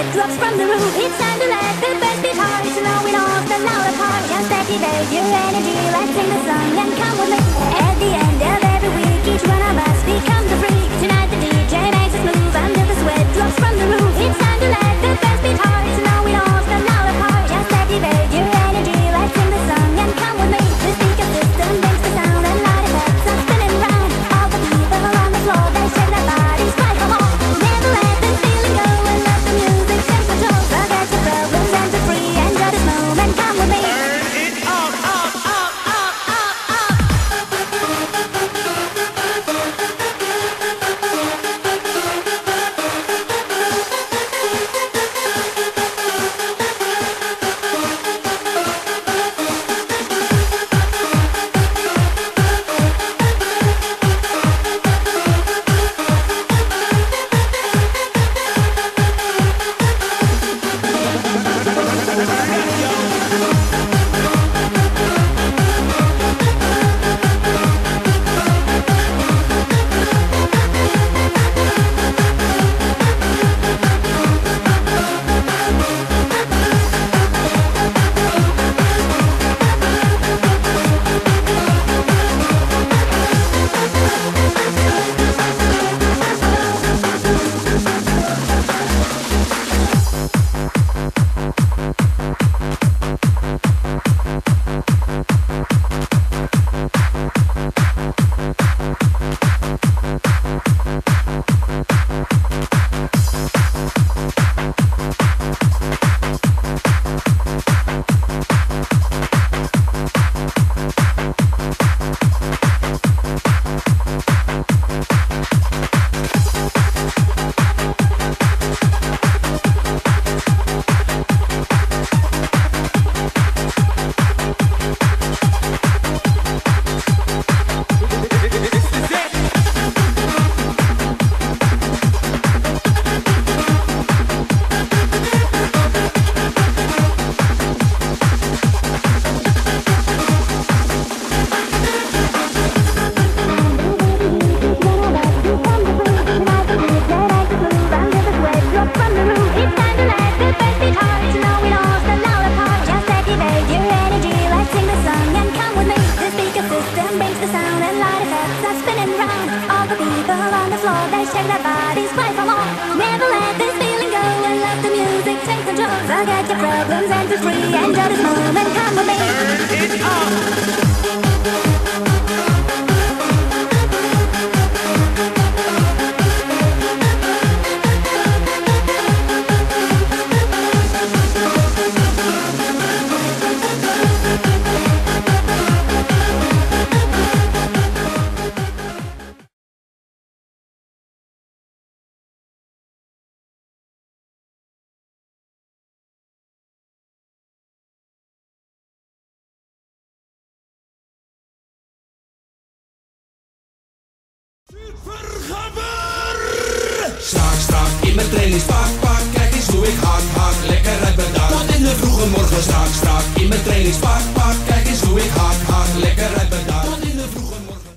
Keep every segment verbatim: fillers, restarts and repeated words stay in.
sweat drops from the roof. It's time to let the bass beat hard. So now we lost the louder part. Just activate your energy, let's sing the song and come with me. At the end of every week, each one of us becomes a freak. Tonight the D J makes us move until the sweat drops from the roof. It's time to let the bass beat hard. So now we lost the louder part. Just activate your energy, let's sing the song and come with me. The speaker system makes the sound and light effects are spinning round. All the people on the floor, they shake their bodies right from all. Never let this feeling go and let the music take control. Forget your problems and be free, enjoy this moment, come with me. Turn it up, up, up, up, up, up. Forget your problems and be free, enjoy this moment, come with me. Turn it up. Supergabber! Strak, strak in mijn trainingspak, pak. Kijk eens hoe ik hak, hak. Lekker uit mijn dak. Tot in de vroege morgen. Strak, strak in mijn trainingspak, pak. Kijk eens hoe ik hak, hak. Lekker uit mijn dak. Tot in de vroege morgen.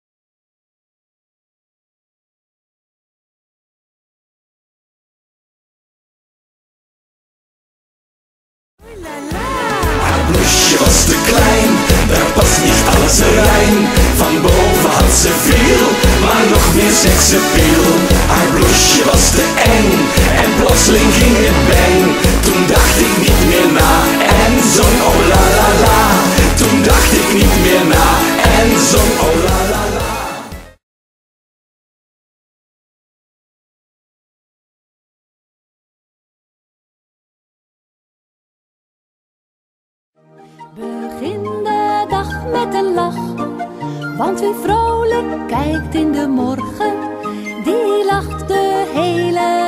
Haar blouseje was te klein, daar past niet alles rein. Van boven had ze veel, maar nog meer seksappeal. Haar blouseje was te eng, en plotseling ging het bang. Toen dacht ik niet meer na, en zong oh la la la. Toen dacht ik niet meer na, en zong oh la la la. Begin de dag met een lach, want wie vrolijk kijkt in de morgen, die lacht de hele